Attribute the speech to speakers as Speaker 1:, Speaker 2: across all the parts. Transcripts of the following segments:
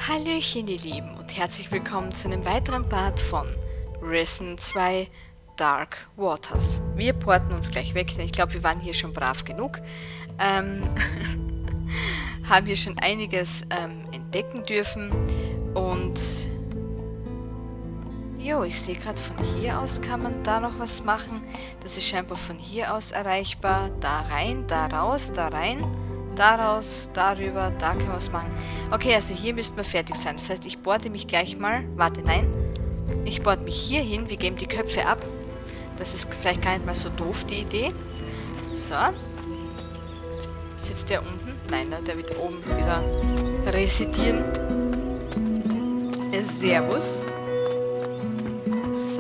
Speaker 1: Hallöchen ihr Lieben und herzlich willkommen zu einem weiteren Part von Risen 2 Dark Waters. Wir porten uns gleich weg, denn ich glaube wir waren hier schon brav genug. Haben hier schon einiges entdecken dürfen und jo, ich sehe gerade von hier aus kann man da noch was machen. Das ist scheinbar von hier aus erreichbar. Da rein, da raus, da rein. Daraus, darüber, da können wir was machen. Okay, also hier müssten wir fertig sein. Das heißt, ich bohrte mich gleich mal... Warte, nein. Ich bohrte mich hier hin. Wir geben die Köpfe ab. Das ist vielleicht gar nicht mal so doof, die Idee. So. Sitzt der unten? Nein, der wird oben wieder residieren. Servus. So.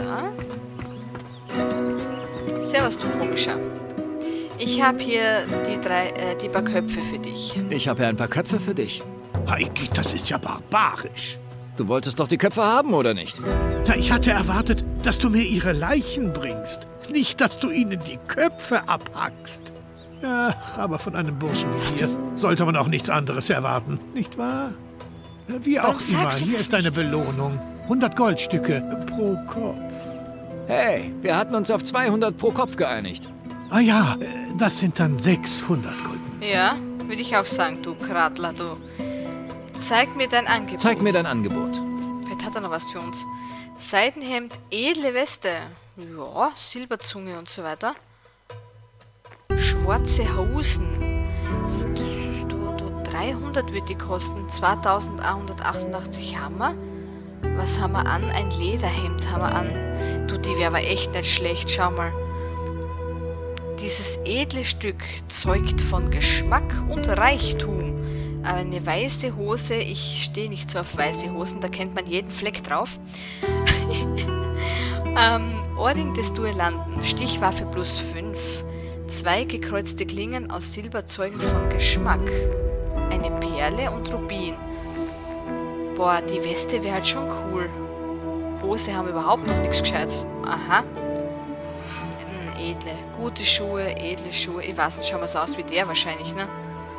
Speaker 1: Servus, du Komischer. Ich habe hier die paar Köpfe für dich.
Speaker 2: Ich habe ja ein paar Köpfe für dich.
Speaker 3: Heidi, das ist ja barbarisch.
Speaker 2: Du wolltest doch die Köpfe haben, oder nicht?
Speaker 3: Na, ich hatte erwartet, dass du mir ihre Leichen bringst. Nicht, dass du ihnen die Köpfe abhackst. Ja, aber von einem Burschen wie dir sollte man auch nichts anderes erwarten, nicht wahr? Wie auch immer, hier ist deine Belohnung. 100 Goldstücke pro Kopf.
Speaker 2: Hey, wir hatten uns auf 200 pro Kopf geeinigt.
Speaker 3: Ah ja, das sind dann 600 Goldmünzen.
Speaker 1: Ja, würde ich auch sagen, du Kratler, du. Zeig mir dein Angebot.
Speaker 2: Zeig mir dein Angebot.
Speaker 1: Vielleicht hat er noch was für uns. Seidenhemd, edle Weste. Ja, Silberzunge und so weiter. Schwarze Hosen. Das ist 300 wird die kosten. 2188 haben wir. Was haben wir an? Ein Lederhemd haben wir an. Du, die wäre aber echt nicht schlecht. Schau mal. Dieses edle Stück zeugt von Geschmack und Reichtum. Aber eine weiße Hose, ich stehe nicht so auf weiße Hosen, da kennt man jeden Fleck drauf. Ohrring des Duellanten, Stichwaffe plus 5. 2 gekreuzte Klingen aus Silber zeugen von Geschmack. Eine Perle und Rubin. Boah, die Weste wäre halt schon cool. Hose haben überhaupt noch nichts Gescheites. Aha. Edle. Gute Schuhe, edle Schuhe. Ich weiß nicht, schauen wir so aus wie der wahrscheinlich, ne?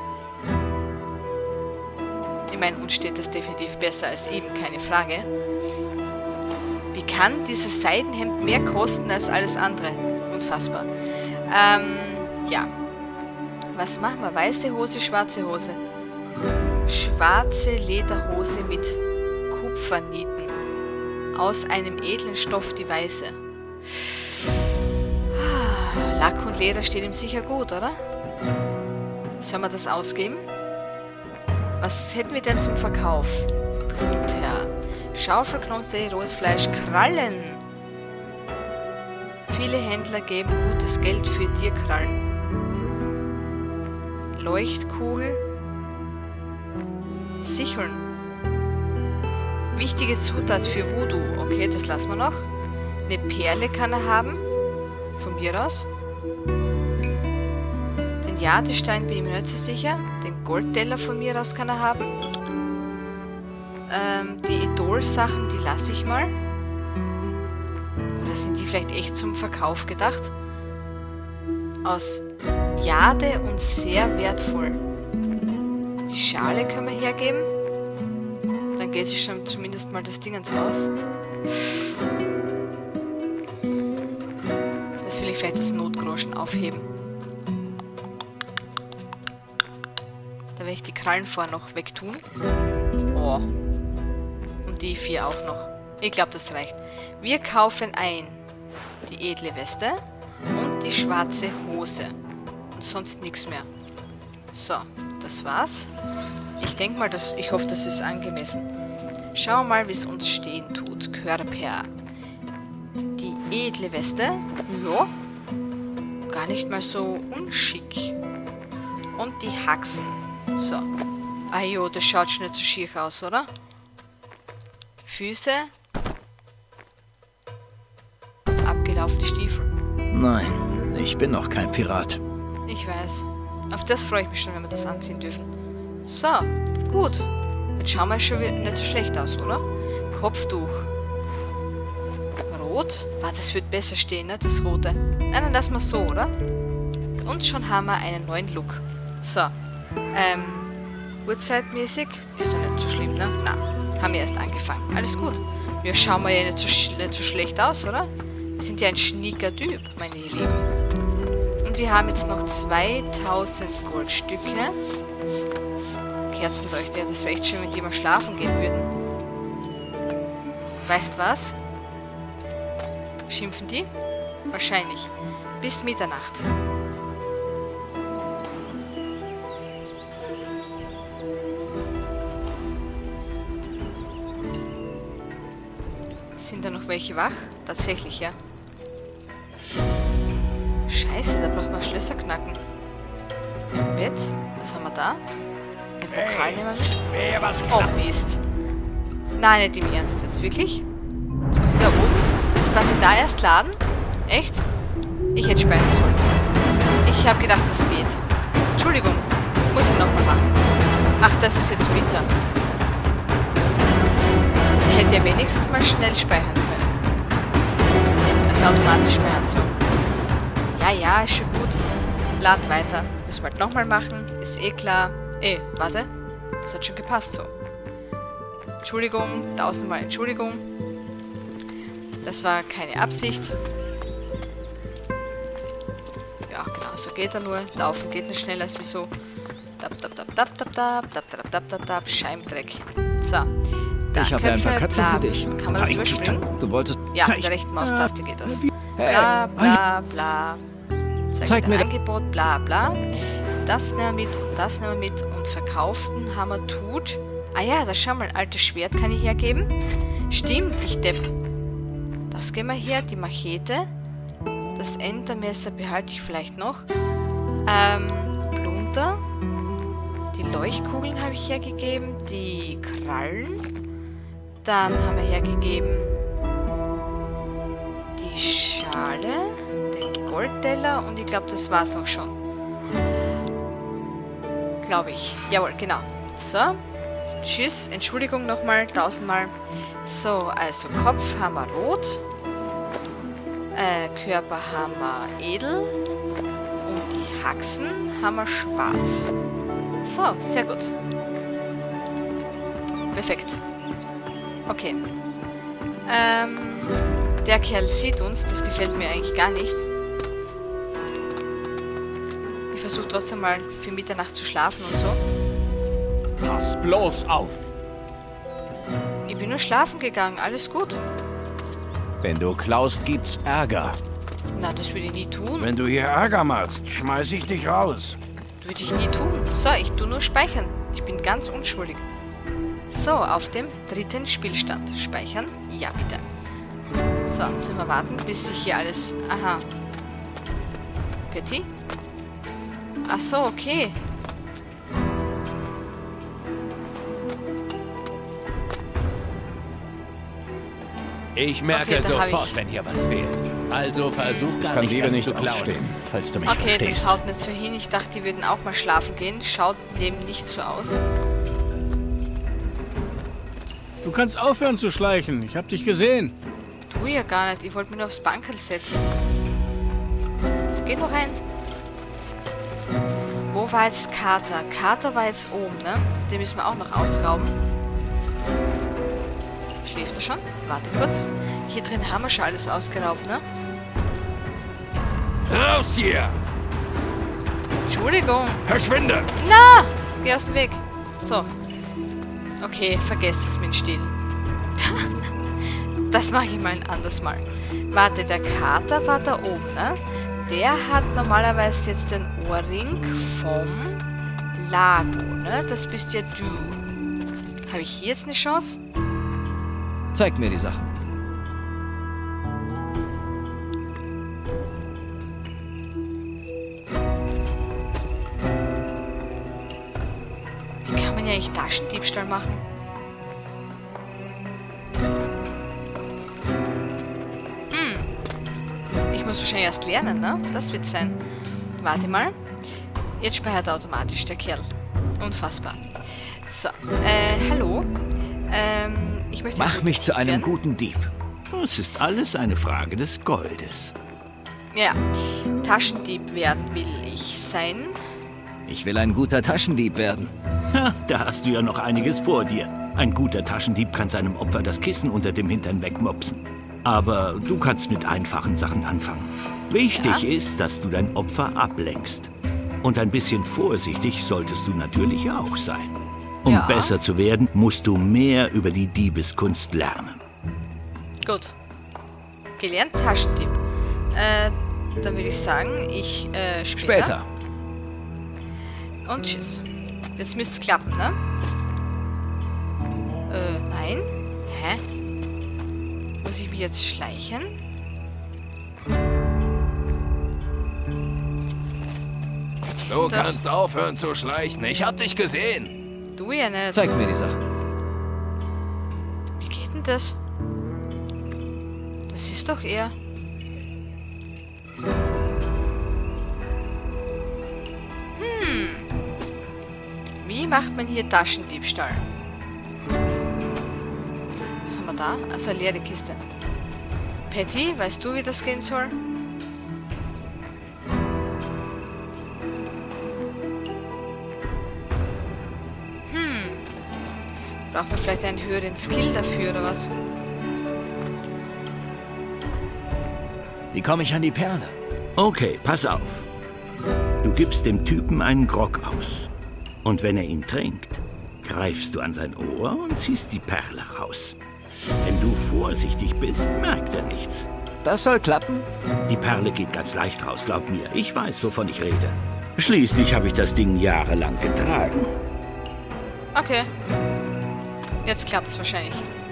Speaker 1: Ich meine, uns steht das definitiv besser als ihm, keine Frage. Wie kann dieses Seidenhemd mehr kosten als alles andere? Unfassbar. Ja. Was machen wir? Weiße Hose, schwarze Hose. Schwarze Lederhose mit Kupfernieten. Aus einem edlen Stoff die weiße. Lack und Leder steht ihm sicher gut, oder? Sollen wir das ausgeben? Was hätten wir denn zum Verkauf? Blumenteer. Schaufel, Knochen, rohes Fleisch, Krallen. Viele Händler geben gutes Geld für Tierkrallen. Leuchtkugel. Sicheln. Wichtige Zutat für Voodoo. Okay, das lassen wir noch. Eine Perle kann er haben. Von mir aus. Den Jadestein bin ich mir nicht so sicher. Den Goldteller von mir aus kann er haben. Die Idol-Sachen, die lasse ich mal. Oder sind die vielleicht echt zum Verkauf gedacht? Aus Jade und sehr wertvoll. Die Schale können wir hergeben. Dann geht sich schon zumindest mal das Ding ans Haus. Das will ich vielleicht das Notgroschen aufheben. Da werde ich die Krallen vorher noch wegtun. Oh. Und die 4 auch noch. Ich glaube, das reicht. Wir kaufen ein die edle Weste und die schwarze Hose. Und sonst nichts mehr. So, das war's. Ich denke mal, ich hoffe, das ist angemessen. Schauen wir mal, wie es uns stehen tut. Körper. Die edle Weste. Ja. Gar nicht mal so unschick. Und die Haxen. So. Ah jo, das schaut schon nicht so schier aus, oder? Füße. Abgelaufene Stiefel.
Speaker 2: Nein, ich bin noch kein Pirat.
Speaker 1: Ich weiß. Auf das freue ich mich schon, wenn wir das anziehen dürfen. So, gut. Jetzt schauen wir schon nicht so schlecht aus, oder? Kopftuch. Rot. Ah, das wird besser stehen, ne? Das Rote. Nein, dann lassen wir es so, oder? Und schon haben wir einen neuen Look. So. Uhrzeitmäßig. Ist doch nicht so schlimm, ne? Nein. Haben wir erst angefangen. Alles gut. Wir schauen mal ja nicht so schlecht aus, oder? Wir sind ja ein schnieker Typ, meine Lieben. Und wir haben jetzt noch 2000 Goldstücke. Kerzenleuchte, das wäre echt schön, wenn die mal schlafen gehen würden. Weißt was? Schimpfen die? Wahrscheinlich. Bis Mitternacht. Sind da noch welche wach? Tatsächlich, ja. Scheiße, da braucht man Schlösser knacken. Im Bett. Was haben wir da? Den Pokal nehmen wir mit. Oh, Mist. Nein, nicht im Ernst jetzt. Wirklich? Jetzt muss ich da oben. Jetzt darf ich da erst laden? Echt? Ich hätte speichern sollen. Ich habe gedacht, das geht. Entschuldigung. Muss ich nochmal machen. Ach, das ist jetzt Winter. Ich hätte ja wenigstens mal schnell speichern können. Also automatisch speichern so. Ja, ja, ist schon gut. Lad weiter. Müssen wir halt nochmal machen. Ist eh klar. Warte. Das hat schon gepasst so. Entschuldigung. 1000-mal Entschuldigung. Das war keine Absicht. Ja, genau, so geht er nur. Laufen geht nicht schneller als wieso. Scheimdreck. So.
Speaker 2: Ich habe ein paar Köpfe für dich.
Speaker 1: Kann man das überspringen?
Speaker 2: Du wolltest...
Speaker 1: Ja, mit der rechten Maustaste geht das. Bla, bla, bla. Zeig mir das Angebot, bla, bla. Das nehmen wir mit und das nehmen wir mit. Und verkauften Hammer tut... Ah ja, das schau mal, ein altes Schwert kann ich hergeben. Stimmt, ich depp. Das gehen wir her, die Machete. Das Entermesser behalte ich vielleicht noch. Plunter. Die Leuchtkugeln habe ich hergegeben. Die Krallen. Dann haben wir hergegeben die Schale, den Goldteller und ich glaube, das war's auch schon. Glaube ich. Jawohl, genau. So. Tschüss. Entschuldigung nochmal. 1000-mal. So, also Kopf haben wir rot. Körper haben wir edel. Und die Haxen haben wir schwarz. So, sehr gut. Perfekt. Okay. Der Kerl sieht uns. Das gefällt mir eigentlich gar nicht. Ich versuche trotzdem mal für Mitternacht zu schlafen und so.
Speaker 2: Pass bloß auf!
Speaker 1: Ich bin nur schlafen gegangen. Alles gut.
Speaker 2: Wenn du klaust, gibt's Ärger.
Speaker 1: Na, das würde ich nie tun.
Speaker 4: Wenn du hier Ärger machst, schmeiß ich dich raus.
Speaker 1: Würde ich nie tun. So, ich tue nur speichern. Ich bin ganz unschuldig. So, auf dem 3. Spielstand. Speichern? Ja, bitte. So, jetzt müssen wir warten, bis sich hier alles... Aha. Patty? Ach so, okay.
Speaker 2: Ich merke
Speaker 1: Okay, da hab
Speaker 2: sofort,
Speaker 1: ich-
Speaker 2: wenn hier was fehlt. Also versuch gar
Speaker 4: kann
Speaker 2: nicht,
Speaker 4: lieber
Speaker 2: das
Speaker 4: nicht
Speaker 2: zu klauen,
Speaker 4: ausstehen,
Speaker 2: falls du mich
Speaker 1: Okay, das
Speaker 2: verstehst.
Speaker 1: haut nicht so hin. Ich dachte, die würden auch mal schlafen gehen. Schaut dem nicht so aus.
Speaker 4: Du kannst aufhören zu schleichen. Ich hab dich gesehen.
Speaker 1: Tu ja gar nicht. Ich wollte mich nur aufs Bankerl setzen. Geh noch rein. Wo war jetzt Kater? Kater war jetzt oben, ne? Den müssen wir auch noch ausrauben. Schläft er schon? Warte kurz. Hier drin haben wir schon alles ausgeraubt, ne?
Speaker 2: Raus hier!
Speaker 1: Entschuldigung.
Speaker 2: Verschwinde!
Speaker 1: Na! Geh aus dem Weg. So. Okay, vergesst es mit dem Stiel. Das mache ich mal ein anderes Mal. Warte, der Kater war da oben, ne? Der hat normalerweise jetzt den Ohrring vom Lago, ne? Das bist ja du. Habe ich hier jetzt eine Chance?
Speaker 2: Zeig mir die Sachen.
Speaker 1: Wie kann man ja eigentlich Taschendiebstahl machen? Ich muss wahrscheinlich erst lernen, ne? Das wird sein. Warte mal. Jetzt speichert automatisch der Kerl. Unfassbar. So, hallo. Ich möchte...
Speaker 2: Mach mich zu einem
Speaker 1: werden.
Speaker 2: guten Dieb.
Speaker 4: Es ist alles eine Frage des Goldes.
Speaker 1: Ja, Taschendieb werden will ich sein.
Speaker 2: Ich will ein guter Taschendieb werden.
Speaker 4: Ha, da hast du ja noch einiges vor dir.
Speaker 5: Ein guter Taschendieb kann seinem Opfer das Kissen unter dem Hintern wegmopsen. Aber du kannst mit einfachen Sachen anfangen. Wichtig ist, dass du dein Opfer ablenkst. Und ein bisschen vorsichtig solltest du natürlich auch sein. Um besser zu werden, musst du mehr über die Diebeskunst lernen.
Speaker 1: Gut. Gelernt Taschendieb. Dann würde ich sagen, ich später. Und tschüss. Jetzt müsste es klappen, ne? Nein. Hä? Muss ich mich jetzt schleichen?
Speaker 2: Du kannst aufhören zu schleichen. Ich hab dich gesehen.
Speaker 1: Du ja nicht.
Speaker 2: Zeig mir die Sachen.
Speaker 1: Wie geht denn das? Das ist doch er. Wie macht man hier Taschendiebstahl? Was haben wir da? Also eine leere Kiste. Patty, weißt du, wie das gehen soll? Brauchen wir vielleicht einen höheren Skill dafür, oder was?
Speaker 2: Wie komme ich an die Perle?
Speaker 5: Okay, pass auf. Du gibst dem Typen einen Grog aus. Und wenn er ihn trinkt, greifst du an sein Ohr und ziehst die Perle raus. Wenn du vorsichtig bist, merkt er nichts.
Speaker 2: Das soll klappen?
Speaker 5: Die Perle geht ganz leicht raus, glaub mir. Ich weiß, wovon ich rede. Schließlich habe ich das Ding jahrelang getragen.
Speaker 1: Okay. Jetzt klappt's wahrscheinlich.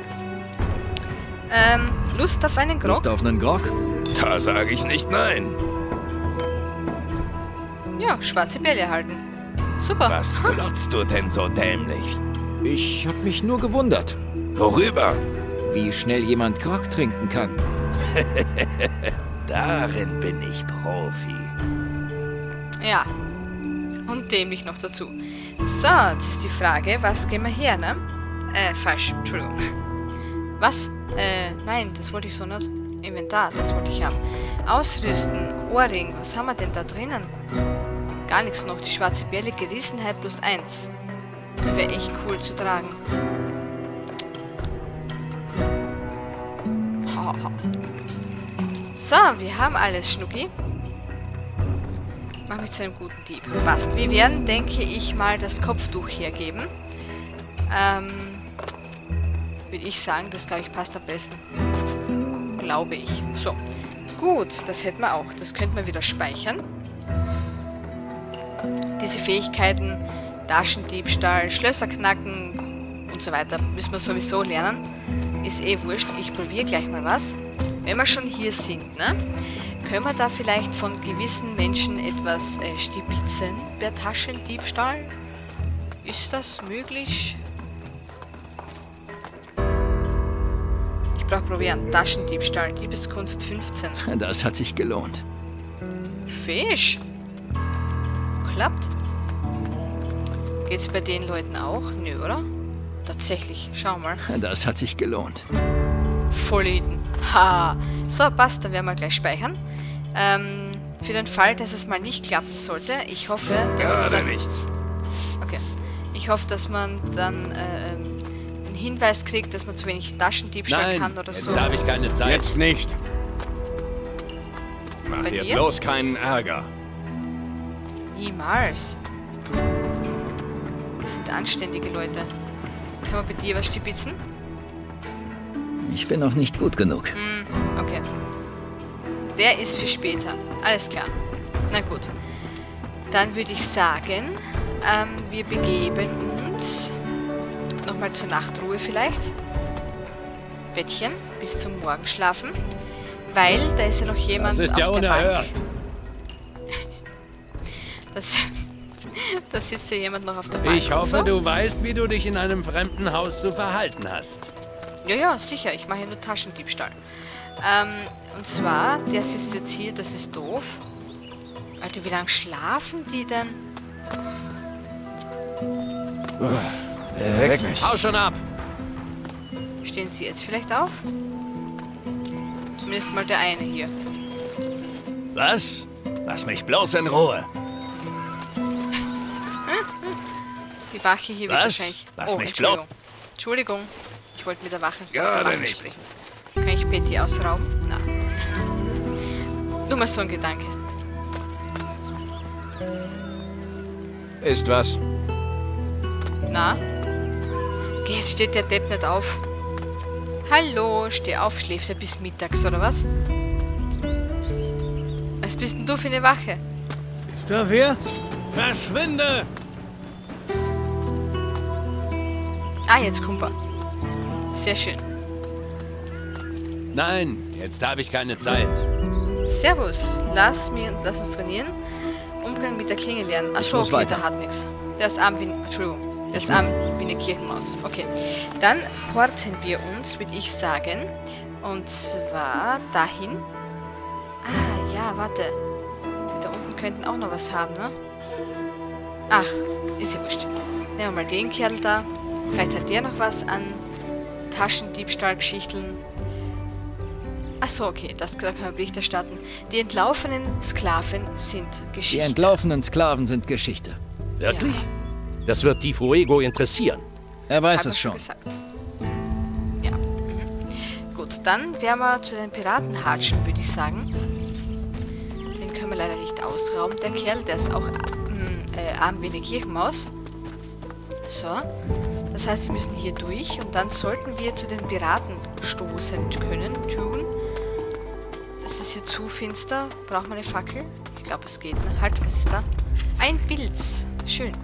Speaker 1: Lust auf einen Grog?
Speaker 2: Lust auf einen Grog?
Speaker 6: Da sage ich nicht nein.
Speaker 1: Ja, schwarze Bälle halten. Super.
Speaker 6: Was glotzt du denn so dämlich?
Speaker 2: Ich hab mich nur gewundert,
Speaker 6: Worüber?
Speaker 2: wie schnell jemand Grog trinken kann.
Speaker 6: Darin bin ich Profi.
Speaker 1: Ja. Und dämlich noch dazu. So, jetzt ist die Frage, was gehen wir her, ne? Falsch. Entschuldigung. Was? Nein, das wollte ich so nicht. Inventar, das wollte ich haben. Ausrüsten, Ohrring, was haben wir denn da drinnen? Gar nichts noch. Die schwarze Bärle, Gerissenheit +1. Wäre echt cool zu tragen. So, wir haben alles, Schnucki. Mach mich zu einem guten Dieb. Passt. Wir werden, denke ich, mal das Kopftuch hergeben. Würde ich sagen, das glaube ich passt am besten. Glaube ich. So. Gut, das hätten wir auch. Das könnten wir wieder speichern. Diese Fähigkeiten, Taschendiebstahl, Schlösser knacken und so weiter, müssen wir sowieso lernen. Ist eh wurscht. Ich probiere gleich mal was. Wenn wir schon hier sind, ne? Können wir da vielleicht von gewissen Menschen etwas stibitzen per Taschendiebstahl? Ist das möglich? Ich brauche probieren. Taschendiebstahl, Diebeskunst 15.
Speaker 2: Das hat sich gelohnt.
Speaker 1: Fisch. Klappt. Geht's bei den Leuten auch? Nö, oder? Tatsächlich. Schau mal.
Speaker 2: Das hat sich gelohnt.
Speaker 1: Volliden. Ha. So, passt. Dann werden wir gleich speichern. Für den Fall, dass es mal nicht klappen sollte. Ich hoffe, dass es dann...
Speaker 6: nicht.
Speaker 1: Okay. Ich hoffe, dass man dann einen Hinweis kriegt, dass man zu wenig Taschendiebstahl kann oder so.
Speaker 6: Darf ich keine Zeit. Jetzt nicht. Mach
Speaker 1: Bei
Speaker 6: hier
Speaker 1: dir?
Speaker 6: bloß keinen Ärger.
Speaker 1: Niemals. Wir sind anständige Leute. Können wir bei dir was stibitzen?
Speaker 2: Ich bin noch nicht gut genug.
Speaker 1: Okay. Der ist für später. Alles klar. Na gut. Dann würde ich sagen, wir begeben uns nochmal zur Nachtruhe vielleicht. Bettchen bis zum Morgenschlafen. Weil da ist ja noch jemand
Speaker 6: Das ist
Speaker 1: auf
Speaker 6: ja
Speaker 1: der
Speaker 6: unerhört.
Speaker 1: Bank. Da sitzt ja jemand noch auf der Bank.
Speaker 6: Ich
Speaker 1: und
Speaker 6: hoffe,
Speaker 1: so.
Speaker 6: du weißt, wie du dich in einem fremden Haus zu verhalten hast.
Speaker 1: Ja, ja, sicher. Ich mache ja nur Taschendiebstahl. Und zwar, der sitzt jetzt hier, das ist doof. Alter, wie lange schlafen die denn?
Speaker 2: Weck mich.
Speaker 6: Hau schon ab!
Speaker 1: Stehen sie jetzt vielleicht auf? Zumindest mal der eine hier.
Speaker 6: Was? Lass mich bloß in Ruhe.
Speaker 1: Die Wache hier wird
Speaker 6: Was?
Speaker 1: wahrscheinlich...
Speaker 6: Lass mich
Speaker 1: Entschuldigung. Entschuldigung. Ich wollte mit der Wache
Speaker 2: Gerade nicht.
Speaker 1: sprechen. Kann ich Betty ausrauben? Na. Nur mal so ein Gedanke.
Speaker 6: Ist was?
Speaker 1: Na? Geh, jetzt steht der Depp nicht auf. Hallo, steh auf, schläft er bis mittags, oder was? Was bist denn du für eine Wache?
Speaker 4: Ist da wer? Verschwinde!
Speaker 1: Ah, jetzt kommt er. Sehr schön.
Speaker 6: Nein, jetzt habe ich keine Zeit.
Speaker 1: Servus, lass uns trainieren. Umgang mit der Klinge lernen. Achso,
Speaker 6: muss
Speaker 1: okay,
Speaker 6: weiter.
Speaker 1: der hat nichts. Der ist arm wie... Entschuldigung. Der ist arm wie eine Kirchenmaus. Okay. Dann porten wir uns, würde ich sagen. Und zwar dahin. Ah, ja, warte. Die da unten könnten auch noch was haben, ne? Ach, ist ja wurscht. Nehmen wir mal den Kerl da. Vielleicht hat der noch was an Taschendiebstahlgeschichten. Achso, okay, da können wir Bericht erstatten. Die entlaufenen Sklaven sind Geschichte.
Speaker 7: Die entlaufenen Sklaven sind Geschichte.
Speaker 8: Wirklich? Das wird Di Fuego interessieren.
Speaker 7: Er weiß
Speaker 1: Hat man
Speaker 7: es schon.
Speaker 1: gesagt. Ja. Mhm. Gut, dann werden wir zu den Piraten hatschen, würde ich sagen. Den können wir leider nicht ausrauben. Der Kerl, der ist auch arm wie eine Kirchenmaus. So. Das heißt, wir müssen hier durch und dann sollten wir zu den Piraten stoßen können. Es ist hier zu finster. Braucht man eine Fackel? Ich glaube, es geht. Ne? Halt, was ist da? Ein Pilz. Schön.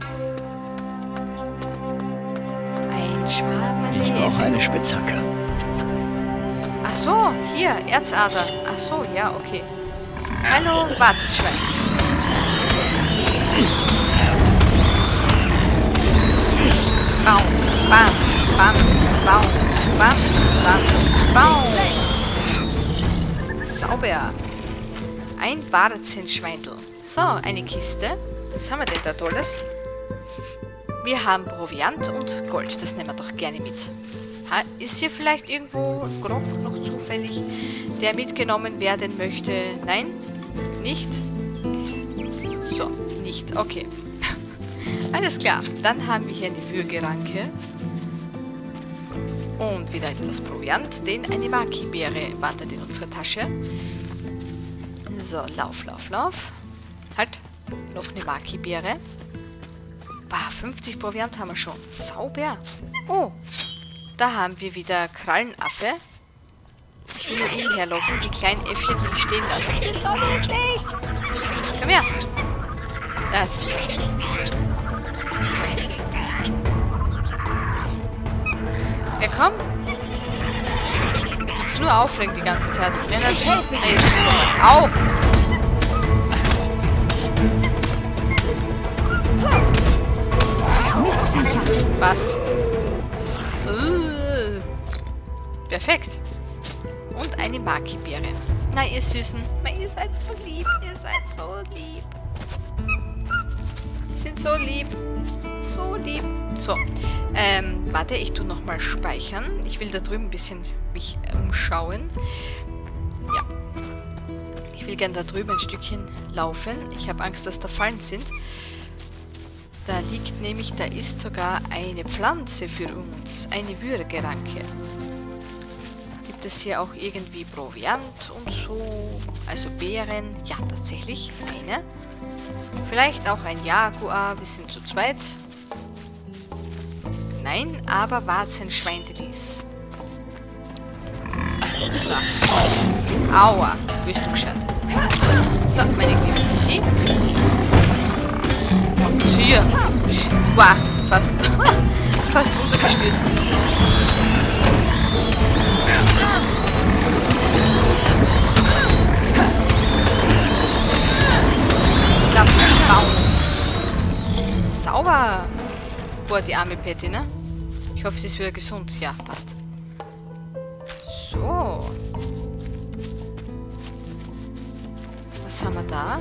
Speaker 1: Ein Schwamm.
Speaker 7: Ich brauche eine Spitzhacke.
Speaker 1: Ach so, hier, Erzader. Ach so, ja, okay. Hallo, Warzenschwein. Baum, bam, bam, baum, bam, bam, baum. Sauber. Ein Warzenschweindel. So, eine Kiste. Was haben wir denn da Tolles? Wir haben Proviant und Gold. Das nehmen wir doch gerne mit. Ist hier vielleicht irgendwo Grog noch zufällig, der mitgenommen werden möchte? Nein? Nicht? So, nicht. Okay. Alles klar. Dann haben wir hier eine Würgeranke. Und wieder etwas Proviant, denn eine Maki-Beere wandert in unsere Tasche. So, lauf, lauf, lauf. Halt. Noch eine Maki-Beere. 50 Proviant haben wir schon. Sauber. Oh. Da haben wir wieder Krallenaffe. Ich will nur ihn herlocken. Die kleinen Äffchen will ich stehen lassen. Die sind so niedlich. Komm her. Das. Ja, komm. Du bist nur aufregend die ganze Zeit. Wenn das... Au. Passt. Perfekt. Und eine Maki-Beere. Na, ihr Süßen. Ihr seid so lieb. Ihr seid so lieb. Ihr sind so lieb. So lieb. So. Warte, ich tue nochmal speichern. Ich will da drüben ein bisschen mich umschauen. Ja. Ich will gerne da drüben ein Stückchen laufen. Ich habe Angst, dass da Fallen sind. Da liegt nämlich, da ist sogar eine Pflanze für uns. Eine Würgeranke. Gibt es hier auch irgendwie Proviant und so? Also Beeren. Ja, tatsächlich. Eine. Vielleicht auch ein Jaguar. Wir sind zu zweit. Nein, aber Warzenschweindelis. So. Aua. Bist du gescheit. So, meine liebe Betty. Hier. Wow, fast runtergestürzt. Sauber. Boah, die arme Patty, ne? Ich hoffe, sie ist wieder gesund. Ja, passt. So. Was haben wir da?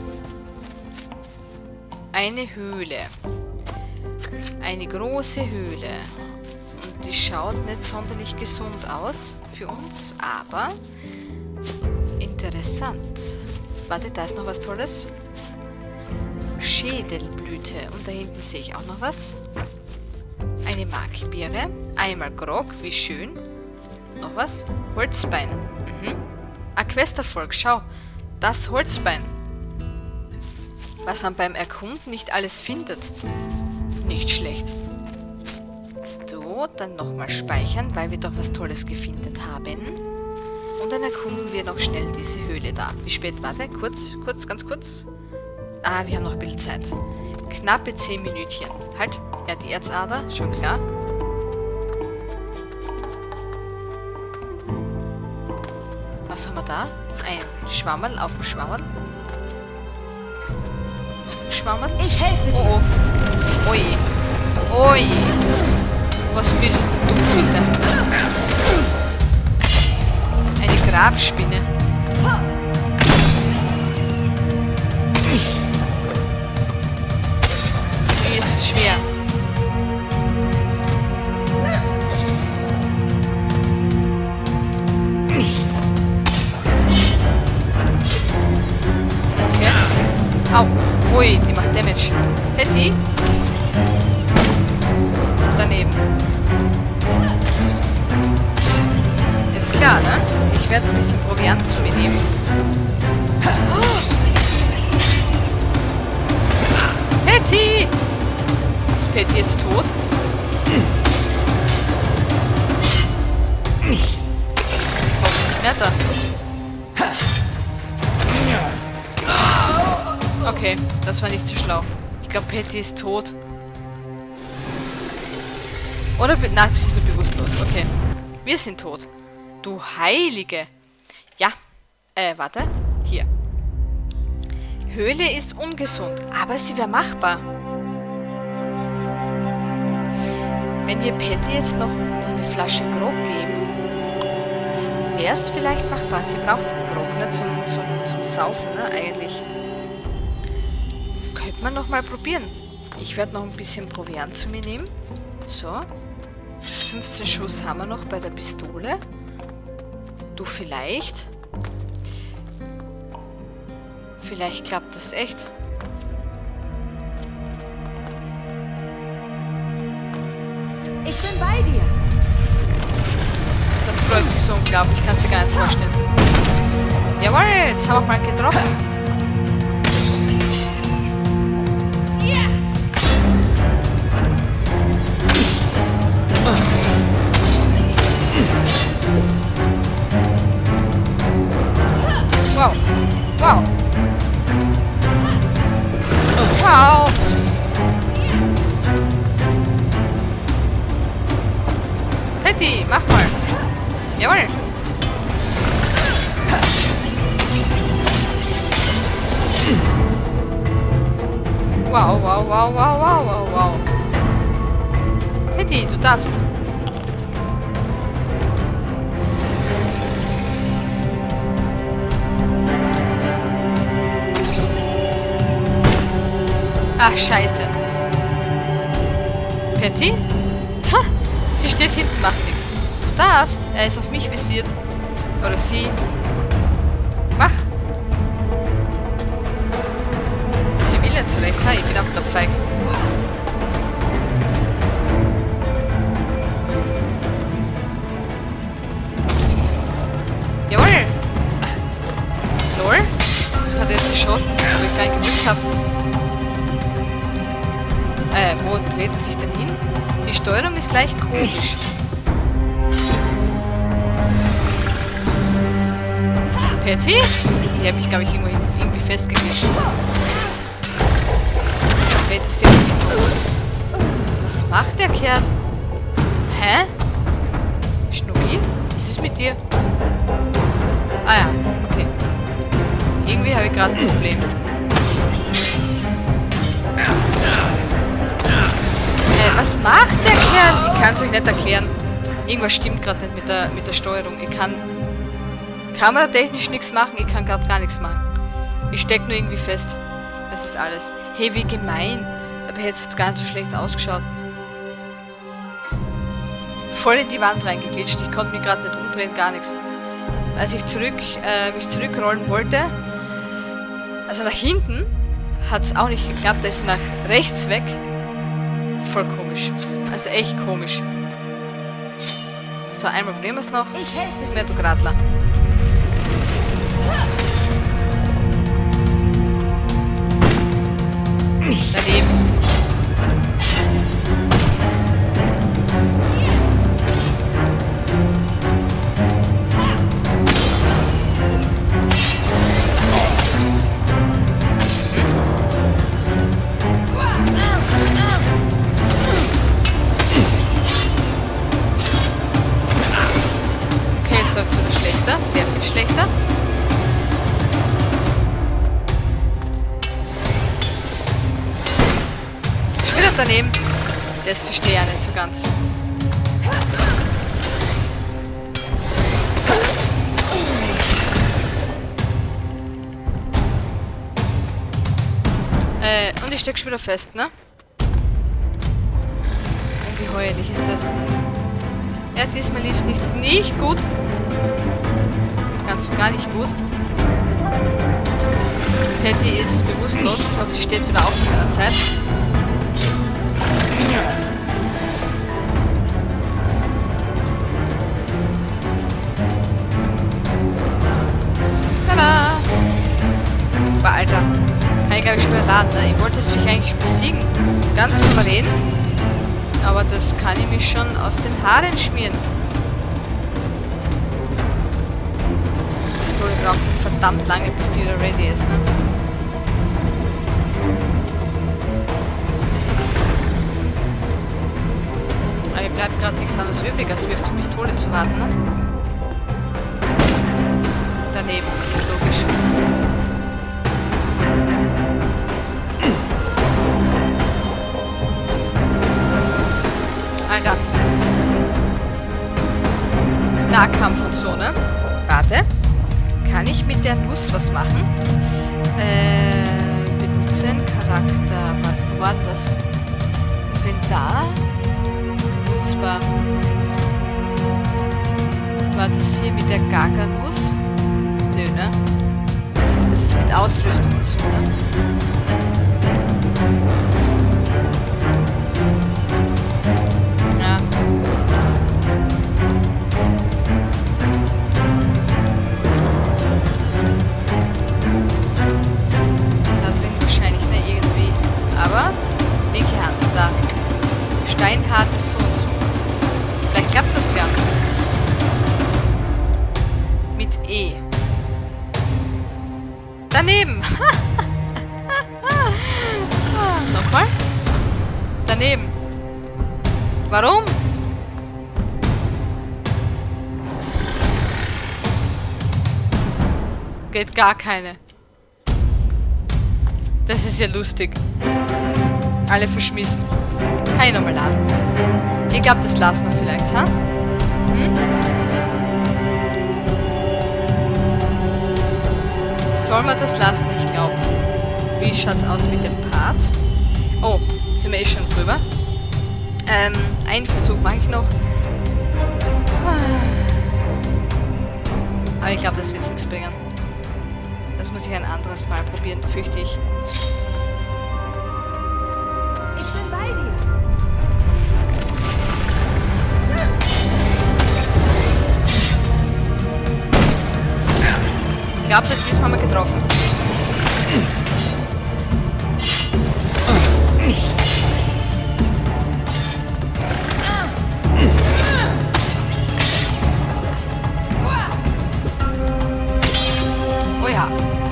Speaker 1: Eine Höhle. Eine große Höhle. Und die schaut nicht sonderlich gesund aus für uns, aber interessant. Warte, da ist noch was Tolles. Schädelblüte. Und da hinten sehe ich auch noch was. Eine eine Makelbeere. Einmal Grog, wie schön. Noch was? Holzbein. Ein Questerfolg, schau. Das Holzbein. Was man beim Erkunden nicht alles findet. Nicht schlecht. So, dann nochmal speichern, weil wir doch was Tolles gefunden haben. Und dann erkunden wir noch schnell diese Höhle da. Wie spät? Warte, ganz kurz. Ah, wir haben noch ein bisschen Zeit. Knappe 10 Minütchen. Halt, ja, die Erzader, schon klar. Was haben wir da? Ein Schwammerl auf dem Schwammerl. Schwammerl? Ich helfe dir. Oh, oh. Oje. Oje. Was bist du bitte? Eine Grabspinne. Die ist schwer. Okay. Au. Ui, die macht Damage. Patty? Daneben. Ist klar, ne? Ich werde ein bisschen Proviant zu mir nehmen. Oh. Patty! Ist Patty jetzt tot? Hoffentlich nicht da. Okay, das war nicht so schlau. Ich glaube, Patty ist tot. Oder... Nein, sie ist nur bewusstlos. Okay. Wir sind tot. Du Heilige. Ja. Warte. Hier. Höhle ist ungesund, aber sie wäre machbar. Wenn wir Patty jetzt noch eine Flasche Grog geben, wäre es vielleicht machbar. Sie braucht den Grog, ne? Zum Saufen, ne? Eigentlich. Könnte man noch mal probieren. Ich werde noch ein bisschen Proviant zu mir nehmen. So. 15 Schuss haben wir noch bei der Pistole. Du vielleicht. Vielleicht klappt das echt.
Speaker 9: Ich bin bei dir.
Speaker 1: Das freut mich so unglaublich. Ich kann es dir gar nicht vorstellen. Jawohl, jetzt haben wir mal getroffen. Wow. Wow. Wow. Patty, mach mal. Jawohl. Wow, wow, wow, wow, wow, wow, wow. Patty, du darfst. Ach, scheiße. Patty? Ha, sie steht hinten, macht nichts. Du darfst. Er ist auf mich visiert. Oder sie. Mach. Sie will jetzt zurecht. Ha, ich bin auch gerade feig. Jawohl. Lol. Das hat er jetzt geschossen, wo ich gar nicht gedrückt habe. Wo dreht er sich denn hin? Die Steuerung ist leicht komisch. Patty? Die habe ich, glaube ich, irgendwie festgewischt. Patty ist ja nicht tot. Was macht der Kerl? Hä? Schnucki? Was ist mit dir? Ah ja, okay. Irgendwie habe ich gerade ein Problem. Was macht der Kerl? Ich kann es euch nicht erklären. Irgendwas stimmt gerade nicht mit der Steuerung. Ich kann kameratechnisch nichts machen. Ich kann gerade gar nichts machen. Ich stecke nur irgendwie fest. Das ist alles. Hey, wie gemein. Dabei hätte es jetzt gar nicht so schlecht ausgeschaut. Voll in die Wand reingeglitscht. Ich konnte mich gerade nicht umdrehen, gar nichts. Als ich mich zurückrollen wollte, also nach hinten, hat es auch nicht geklappt. Da ist nach rechts weg. voll komisch. Also echt komisch. So, einmal probieren wir es noch.
Speaker 9: Ich helfe.
Speaker 1: Mehr du Gradler. Daneben. Okay, es läuft sogar schlechter. Sehr viel schlechter. Wieder daneben. Das verstehe ich ja nicht so ganz. Und ich stecke schon wieder fest, ne? Ungeheuerlich ist das. Ja, diesmal lief es nicht gut. Ganz und gar nicht gut. Patty ist bewusstlos. Ich hoffe, sie steht wieder auf in der Zeit. Tada! Aber Alter, kann ich glaube ich schon erraten. Ne? Ich wollte es mich eigentlich besiegen. Ganz souverän. Aber das kann ich mich schon aus den Haaren schmieren. Die Pistole braucht verdammt lange, bis die wieder ready ist, ne? Aber mir bleibt gerade nichts anderes übrig, als wie auf die Pistole zu warten, ne? Daneben, ist logisch. Alter. Nahkampf und so, ne? Warte. Kann ich mit der Nuss was machen? Benutzen, Charakter. Wo war das? Inventar? Benutzbar. War das hier mit der Gaga-Nuss? Nö, ne? Das ist mit Ausrüstung und so, ne? Ja. Da drin wahrscheinlich, ne? Irgendwie. Aber linke Hand, da. Steinhartes so und so. Vielleicht klappt das ja. Mit E. Daneben. Nochmal. Daneben. Warum? Geht gar keine. Das ist ja lustig. Alle verschmissen. Kann ich nochmal laden. Ich glaube, das lassen wir vielleicht, ha? Hm? Soll man das lassen? Ich glaube. Wie schaut's aus mit dem Part? Oh, sind wir eh schon drüber. Einen Versuch mache ich noch. Aber ich glaube, das wird nichts bringen. Das muss ich ein anderes Mal probieren, fürchte ich.
Speaker 9: Ich bin bei dir.
Speaker 1: Ich glaube, das ist diesmal mal getroffen. Oh ja.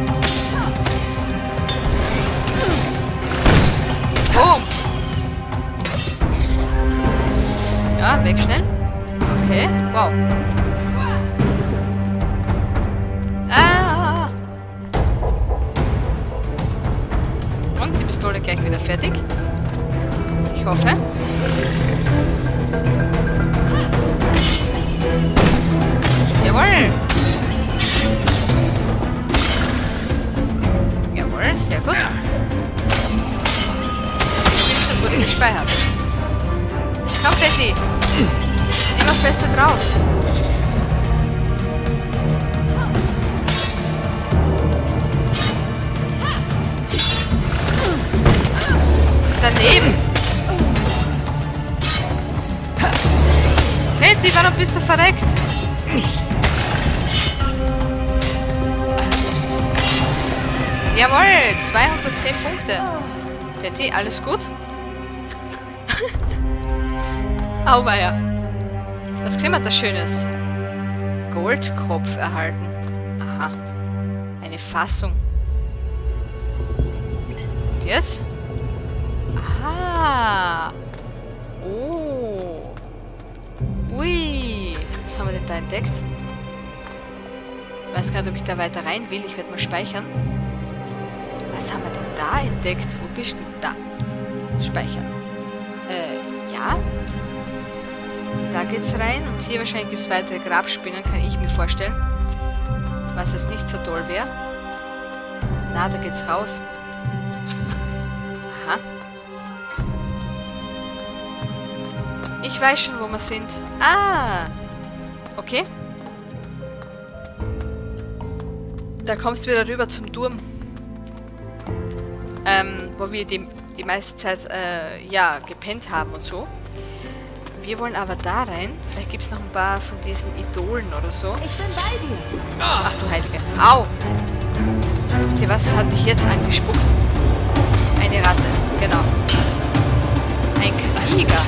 Speaker 1: Boom. Ja, weg schnell. Okay, wow. Ah. Und die Pistole gleich wieder fertig. Ich hoffe. Jawohl. Jawohl, sehr gut. Das wurde gespeichert. Komm, Betty. Immer fester drauf. Daneben. Fetti, warum bist du verreckt? Jawohl, 210 Punkte. Fetti, alles gut? Auweia. Was kriegen wir da Schönes? Goldkropf erhalten. Aha. Eine Fassung. Und jetzt? Aha. Oh. Ui. Was haben wir denn da entdeckt? Ich weiß gar nicht, ob ich da weiter rein will. Ich werde mal speichern. Was haben wir denn da entdeckt? Wo bist du? Da. Speichern. Ja. Da geht's rein. Und hier wahrscheinlich gibt es weitere Grabspinnen, kann ich mir vorstellen. Was jetzt nicht so toll wäre. Na, da geht's raus. Aha. Ich weiß schon, wo wir sind. Ah. Okay. Da kommst du wieder rüber zum Turm. Wo wir die meiste Zeit, ja, gepennt haben und so. Wir wollen aber da rein. Vielleicht gibt es noch ein paar von diesen Idolen oder so.
Speaker 9: Ich bin bei dir.
Speaker 1: Ach du Heilige. Au! Wisst ihr was? Hat mich jetzt angespuckt. Eine Ratte. Genau. Ein Krieger.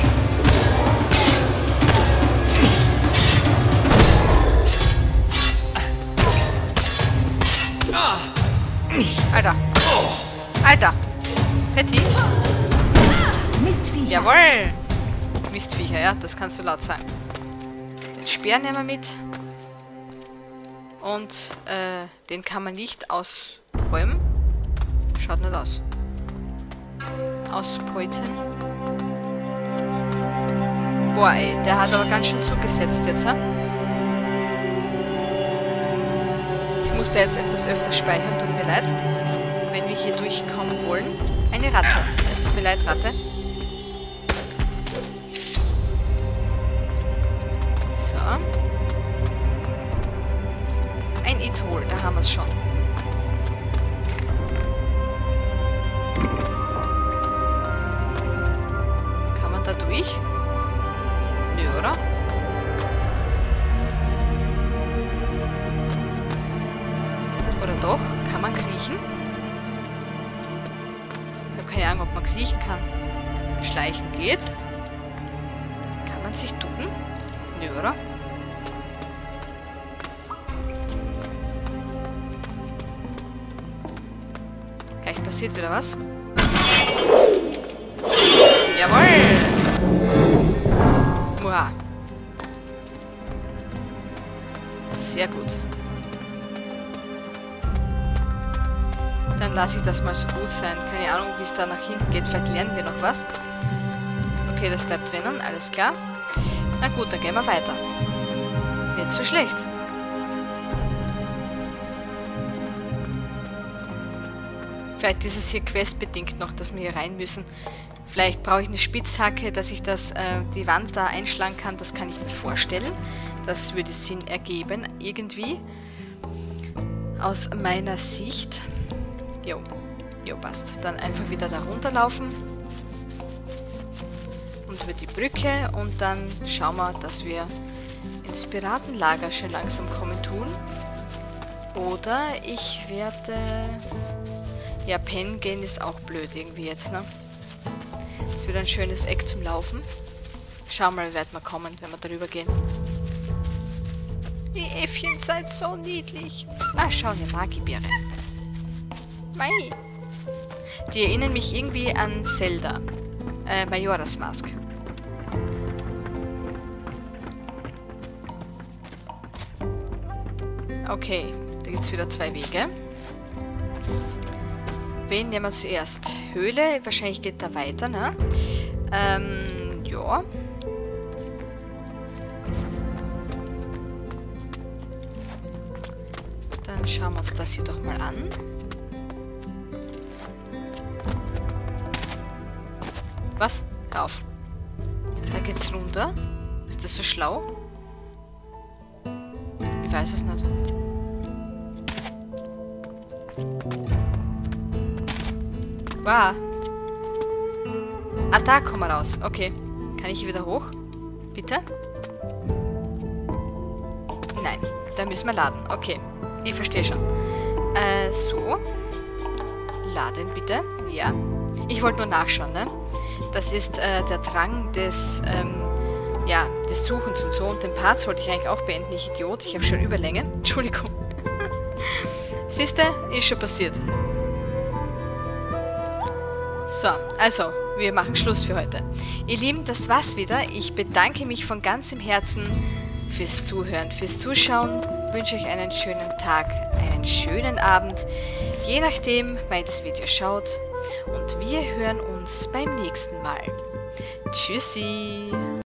Speaker 1: Alter. Alter. Fetti.
Speaker 9: Mistviecher.
Speaker 1: Jawohl. Mistviecher, ja. Das kannst du laut sagen. Den Speer nehmen wir mit. Und, den kann man nicht ausräumen. Schaut nicht aus. Ausbeuten. Boah, ey. Der hat aber ganz schön zugesetzt jetzt, ha? Ich musste jetzt etwas öfter speichern, tut mir leid. Wenn wir hier durchkommen wollen. Eine Ratte. Es tut mir leid, Ratte. So. Ein Idol, da haben wir es schon. Kann man da durch? Nö, oder? Oder doch? Kann man kriechen? Ich habe keine Ahnung, ob man kriechen kann. Schleichen geht. Kann man sich ducken? Nö, oder? Gleich passiert wieder was. Jawohl! Muah. Sehr gut. Dann lasse ich das mal so gut sein. Keine Ahnung, wie es da nach hinten geht. Vielleicht lernen wir noch was. Okay, das bleibt drinnen. Alles klar. Na gut, dann gehen wir weiter. Nicht so schlecht. Vielleicht ist es hier questbedingt noch, dass wir hier rein müssen. Vielleicht brauche ich eine Spitzhacke, dass ich das, die Wand da einschlagen kann. Das kann ich mir vorstellen. Das würde Sinn ergeben, irgendwie. Aus meiner Sicht. Jo, passt. Dann einfach wieder da runterlaufen. Und über die Brücke. Und dann schauen wir, dass wir ins Piratenlager schön langsam kommen tun. Oder ich werde... Ja, pennen gehen ist auch blöd irgendwie jetzt, ne? Jetzt wieder ein schönes Eck zum Laufen. Schauen wir mal, wie weit wir kommen, wenn wir darüber gehen. Die Äffchen seid so niedlich. Ah, schau, eine Magibeere. Mei. Die erinnern mich irgendwie an Zelda. Majora's Mask. Okay, da gibt es wieder zwei Wege. Wen nehmen wir zuerst? Höhle, wahrscheinlich geht da weiter, ne? Ja. Dann schauen wir uns das hier doch mal an. Was? Hör auf. Da geht's runter. Ist das so schlau? Ich weiß es nicht. Wow. Ah, da kommen wir raus. Okay. Kann ich hier wieder hoch? Bitte? Nein, da müssen wir laden. Okay, ich verstehe schon. So. Laden bitte. Ja. Ich wollte nur nachschauen, ne? Das ist der Drang des, ja, des Suchens und so. Und den Part sollte ich eigentlich auch beenden, ich Idiot. Ich habe schon Überlänge. Entschuldigung. Siehste, ist schon passiert. So, also, wir machen Schluss für heute. Ihr Lieben, das war's wieder. Ich bedanke mich von ganzem Herzen fürs Zuhören, fürs Zuschauen. Wünsche euch einen schönen Tag, einen schönen Abend, je nachdem, wann ihr das Video schaut. Und wir hören uns beim nächsten Mal. Tschüssi!